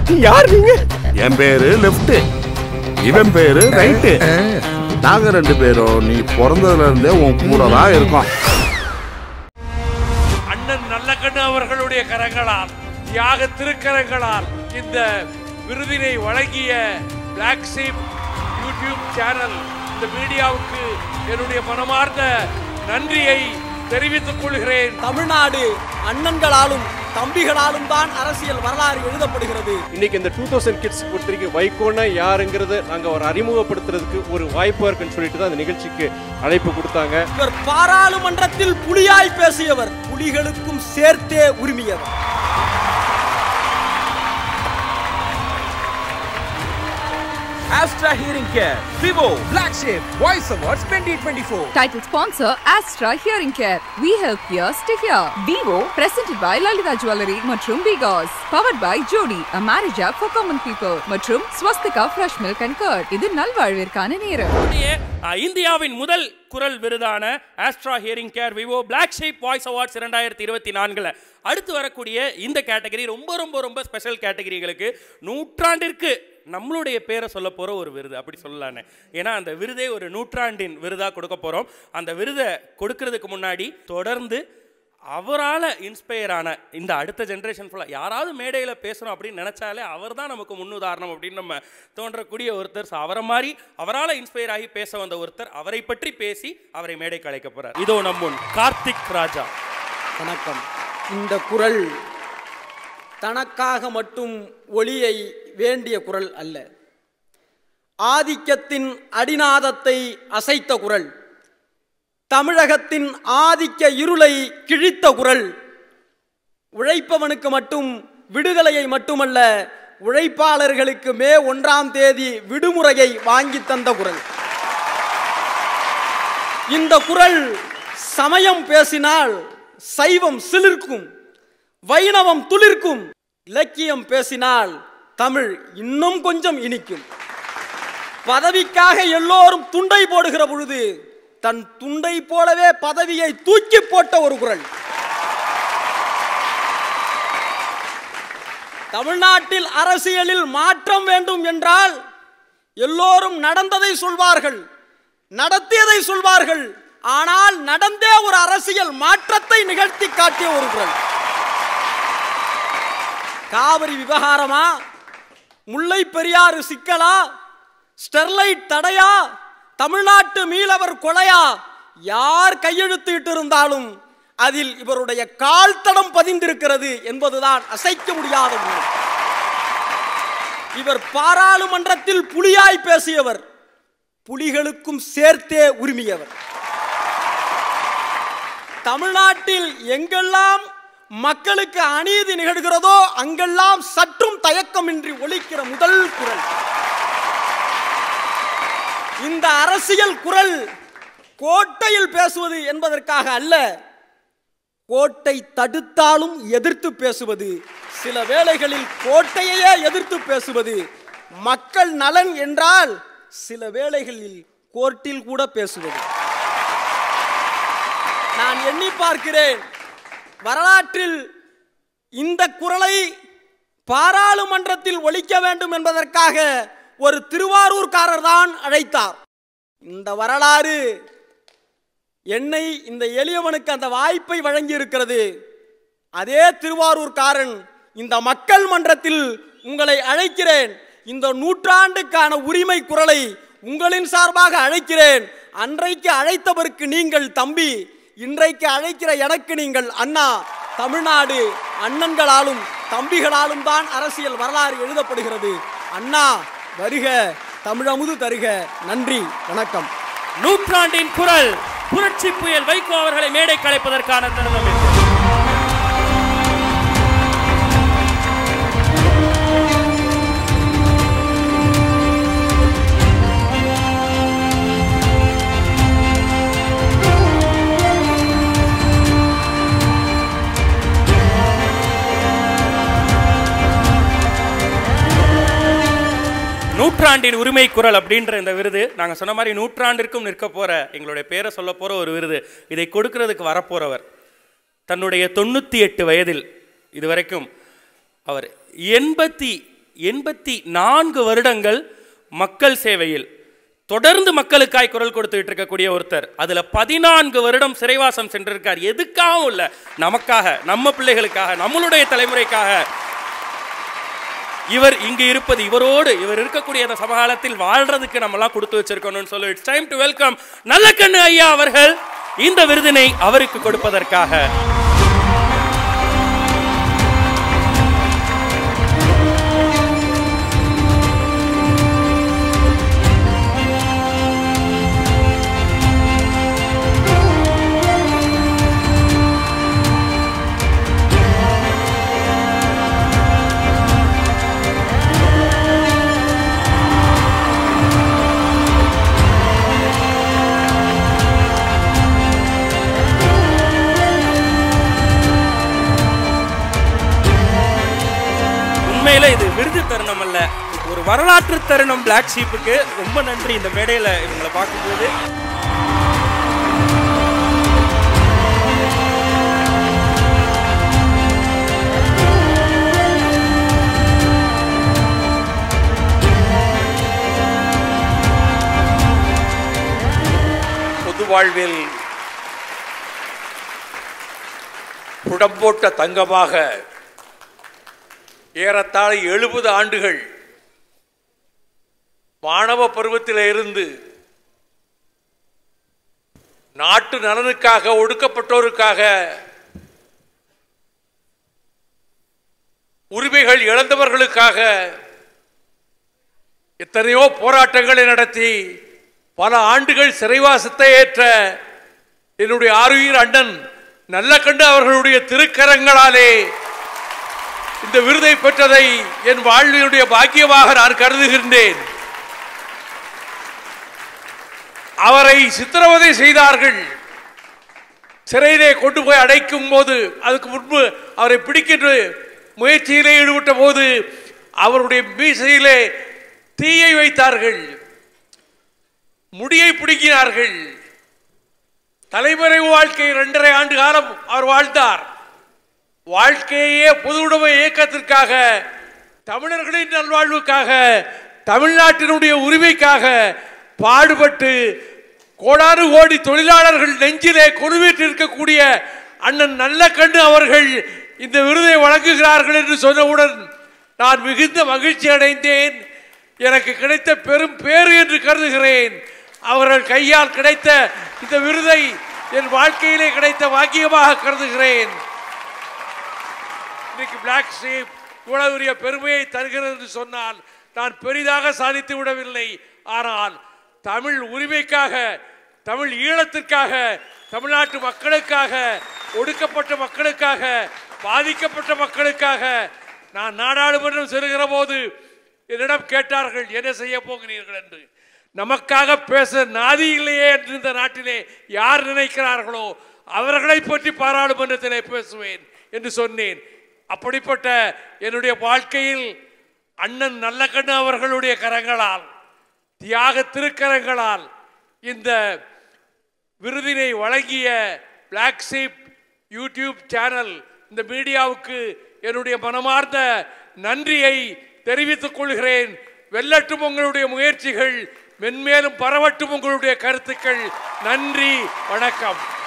யார் நீங்க? என் பேரு லெஃப்ட், இவன் பேரு ரைட்டு. நாங்க 2 பேரும் நீ பிறந்ததுல இருந்தே உன் கூட தான் இருக்கோம். அண்ணன் நல்லகண்ணு அவர்களுடைய கரங்களால், தியாக திருக்கரங்களால் இந்த விருதினை வழங்கிய பிளாக் ஷீப் யூடியூப் சேனல், இந்த மீடியாவுக்கு என்னுடைய மனமார்ந்த நன்றியை தெரிவித்துக் கொள்கிறேன். தமிழ்நாடு அண்ணன்களாலும் தம்பிகளாலும் தான் அரசியல் வரலாறு எழுதப்படுகிறது. இன்னைக்கு இந்த 2000 கிட்ஸ் பொறுத்தவரைக்கும் வைகோன்னா யாருங்கிறத நாங்க ஒரு அறிமுகப்படுத்துறதுக்கு ஒரு வாய்ப்பா இருக்குன்னு சொல்லிட்டு தான் இந்த நிகழ்ச்சிக்கு அழைப்பு கொடுத்தாங்க. இவர் பாராளுமன்றத்தில் புலியாய் பேசியவர், புலிகளுக்கும் சேர்த்தே உரிமையவர். Astra Hearing Care, Vivo, Black Sheep, Voice Awards 2024. Title sponsor Astra Hearing Care. We help ears to hear. Vivo, presented by Lalita Jewelry மற்றும் Bigos. Powered by Jody, a marriage app for common people. மற்றும் Swastika Fresh Milk and Curd. இது நல்வாழ்விற்கான நேரம். இந்தியாவின் முதல் குரல் விருதான Astra hearing care Vivo black sheep voice awards 2024 அடுத்து வரக்கூடிய இந்த கேட்டகரி ரொம்ப ரொம்ப ரொம்ப ஸ்பெஷல் கேட்டகரிகளுக்கு நூற்றாண்டிற்கு நம்மளுடைய பேரை சொல்ல போகிற ஒரு விருது அப்படி சொல்லலான்னு. ஏன்னா அந்த விருதே ஒரு நூற்றாண்டின் விருதாக கொடுக்க போகிறோம். அந்த விருதை கொடுக்கறதுக்கு முன்னாடி தொடர்ந்து அவரால் இன்ஸ்பயர் ஆன இந்த அடுத்த ஜென்ரேஷன் ஃபுல்லாக யாராவது மேடையில் பேசணும் அப்படின்னு நினச்சாலே அவர் தான் நமக்கு முன்னுதாரணம் அப்படின்னு நம்ம தோன்றக்கூடிய ஒருத்தர். அவரை மாதிரி அவரால் இன்ஸ்பயர் ஆகி பேச வந்த ஒருத்தர், அவரை பற்றி பேசி அவரை மேடைக்கு அழைக்க போகிறார். இதோ நம்முன் கார்த்திக் ராஜா. வணக்கம். இந்த குரல் தனக்காக மட்டும் ஒளியை வேண்டிய குரல் அல்ல, ஆதிக்கத்தின் அடிநாதத்தை அசைத்த குரல், தமிழகத்தின் ஆதிக்க இருளை கிழித்த குரல், உழைப்பவனுக்கு மட்டும் விடுதலையை மட்டுமல்ல, உழைப்பாளர்களுக்கு மே 1ஆம் தேதி விடுமுறையை வாங்கி தந்த குரல். இந்த குரல் சமயம் பேசினால் சைவம் சிலிர்க்கும், வைணவம் துளிர்க்கும், இலக்கியம் பேசினால் தமிழ் இன்னும் கொஞ்சம் இனிக்கும். பதவிக்காக எல்லோரும் துண்டை போடுகிற பொழுது தன் துண்டை போலவே பதவியை தூக்கி போட்ட ஒரு குரல். தமிழ்நாட்டில் அரசியலில் மாற்றம் வேண்டும் என்றால் எல்லோரும் நடந்ததை சொல்வார்கள், நடத்தியதை சொல்வார்கள். ஆனால் நடந்தே ஒரு அரசியல் மாற்றத்தை நிகழ்த்தி காட்டிய ஒரு குரல். காவிரி விவகாரமா, முல்லை பெரியாறு சிக்கலா, ஸ்டெர்லைட் தடையா, தமிழ்நாட்டு மீனவர் கொலையா, யார் கையெழுத்திட்டு இருந்தாலும் அதில் இவருடைய கால் தடம் பதிந்திருக்கிறது என்பதுதான் அசைக்க முடியாத உண்மை. இவர் பாராளுமன்றத்தில் புலியாய் பேசியவர், புலிகளுக்கும் சேர்த்தே உரிமையவர். தமிழ்நாட்டில் எங்கெல்லாம் மக்களுக்கு அநீதி நிகழ்கிறதோ அங்கெல்லாம் சற்றும் தயக்கமின்றி ஒலிக்கிற முதல் குரல். இந்த அரசியல் குரல் கோட்டையில் பேசுவது என்பதற்காக அல்ல, கோட்டை தடுத்தாலும் எதிர்த்து பேசுவது, சில வேளைகளில் கோட்டையே எதிர்த்து பேசுவது, மக்கள் நலன் என்றால் சில வேளைகளில் கோர்ட்டில் கூட பேசுவது. நான் எண்ணி பார்க்கிறேன், வரலாற்றில் இந்த குரலை பாராளுமன்றத்தில் ஒலிக்க வேண்டும் என்பதற்காக ஒரு திருவாரூர்காரர் தான் அழைத்தார். இந்த வரலாறு என்னை இந்த எளியவனுக்கு அந்த வாய்ப்பை வழங்கி இருக்கிறது. அதே திருவாரூர்காரன் இந்த மக்கள் மன்றத்தில் உங்களை அழைக்கிறேன், இந்த நூற்றாண்டுக்கான உரிமை குரலை உங்களின் சார்பாக அழைக்கிறேன். அன்றைக்கு அழைத்தவருக்கு நீங்கள் தம்பி, இன்றைக்கு அழைக்கிற எனக்கு நீங்கள் அண்ணா. தமிழ்நாடு அண்ணன்களாலும் தம்பிகளாலும் தான் அரசியல் வரலாறு எழுதப்படுகிறது. அண்ணா வருக, தமிழமுது தருக. நன்றி, வணக்கம். நூற்றாண்டின் குரல் புரட்சி புயல் வைகோ அவர்களை மேடை கலைப்பதற்கான தருணம். நூற்றாண்டின் உரிமை குரல் அப்படின்ற இந்த விருது நாங்கள் சொன்ன மாதிரி நூற்றாண்டிற்கும் நிற்க போகிற, எங்களுடைய பேரை சொல்ல போகிற ஒரு விருது. இதை கொடுக்கறதுக்கு வரப்போகிறவர் தன்னுடைய 98 வயதில் இதுவரைக்கும் அவர் 84 வருடங்கள் மக்கள் சேவையில் தொடர்ந்து மக்களுக்காய் குரல் கொடுத்துட்டு இருக்கக்கூடிய ஒருத்தர். அதுல 14 வருடம் சிறைவாசம் சென்றிருக்கார். எதுக்காகவும் இல்ல, நமக்காக, நம்ம பிள்ளைகளுக்காக, நம்மளுடைய தலைமுறைக்காக. இவர் இங்கு இருப்பது, இவரோடு இவர் இருக்கக்கூடிய அந்த சமகாலத்தில் வாழ்றதுக்கு நம்ம எல்லாம் கொடுத்து வச்சிருக்கணும்னு சொல்லி it's time to welcome Nallakannu ஐயா அவர்கள் இந்த விருதினை அவருக்கு கொடுப்பதற்காக. இது விருது தருணம் அல்ல, ஒரு வரலாற்று தருணம் பிளாக் ஷீப்புக்கு. ரொம்ப நன்றி இந்த மேடையில் இவங்களை பார்க்கும்போது. பொது வாழ்வில் புடம்போட்ட தங்கமாக ஏறத்தாழ 70 ஆண்டுகள் மாணவ பருவத்தில் இருந்து நாட்டு நலனுக்காக, ஒடுக்கப்பட்டோருக்காக, உரிமைகள் இழந்தவர்களுக்காக எத்தனையோ போராட்டங்களை நடத்தி பல ஆண்டுகள் சிறைவாசத்தை ஏற்ற என்னுடைய ஆருயிர் அண்ணன் நல்லக்கண்ணு அவர்களுடைய திருக்கரங்களாலே இந்த விருதை பெற்றதை என் வாழ்வினுடைய பாக்கியமாக நான் கருதுகின்றேன். அவரை சித்திரவதை செய்தார்கள். சிறையிலே கொண்டு போய் அடைக்கும் போது, அதுக்கு முன்பு அவரை பிடிக்கின்ற முயற்சியிலே ஈடுபட்ட போது அவருடைய மீசையிலே தீயை வைத்தார்கள், முடியை பிடுங்கினார்கள். தலைமறைவு வாழ்க்கை 2.5 ஆண்டு காலம் அவர் வாழ்ந்தார். வாழ்க்கையே பொது உடைமை இயக்கத்திற்காக, தமிழர்களின் நல்வாழ்வுக்காக, தமிழ்நாட்டினுடைய உரிமைக்காக பாடுபட்டு கோடானு கோடி தொழிலாளர்கள் நெஞ்சிலே கொலுவீட்டு இருக்கக்கூடிய அண்ணன் நல்லக்கண்ணு அவர்கள் இந்த விருதை வழங்குகிறார்கள் என்று சொன்னவுடன் நான் மிகுந்த மகிழ்ச்சி அடைந்தேன். எனக்கு கிடைத்த பெரும் பேறு என்று கருதுகிறேன். அவர்கள் கையால் கிடைத்த இந்த விருதை என் வாழ்க்கையிலே கிடைத்த பாக்கியமாக கருதுகிறேன். இன்னைக்கு பிளாக் ஷீப் இவ்வளவு பெரிய பெருமையை தருகிறது என்று சொன்னால் நான் பெரிதாக சாதித்து விடவில்லை. ஆனால் தமிழ் உரிமைக்காக, தமிழ் ஈழத்திற்காக, தமிழ்நாட்டு மக்களுக்காக, ஒடுக்கப்பட்ட மக்களுக்காக, பாதிக்கப்பட்ட மக்களுக்காக நான் நாடாளுமன்றம் செல்கிற போது என்னிடம் கேட்டார்கள், என்ன செய்ய போகிறீர்கள் என்று. நமக்காக பேச நாதி இல்லையே என்று இந்த நாட்டிலே யார் நினைக்கிறார்களோ அவர்களை பற்றி பாராளுமன்றத்திலே பேசுவேன் என்று சொன்னேன். அப்படிப்பட்ட என்னுடைய வாழ்க்கையில் அண்ணன் நல்லக்கண்ணு அவர்களுடைய கரங்களால், தியாக திருக்கரங்களால் இந்த விருதினை வழங்கிய பிளாக் ஷீப் யூடியூப் சேனல், இந்த மீடியாவுக்கு என்னுடைய மனமார்ந்த நன்றியை தெரிவித்துக் கொள்கிறேன். வெல்லட்டும் உங்களுடைய முயற்சிகள், மென்மேலும் பரவட்டும் உங்களுடைய கருத்துக்கள். நன்றி, வணக்கம்.